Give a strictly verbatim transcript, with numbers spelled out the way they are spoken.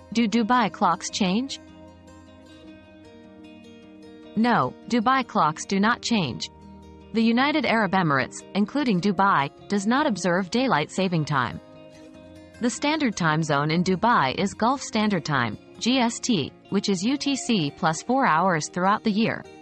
Do Dubai clocks change? No, Dubai clocks do not change. The United Arab Emirates, including Dubai, does not observe daylight saving time. The standard time zone in Dubai is Gulf Standard Time, G S T, which is U T C plus four hours throughout the year.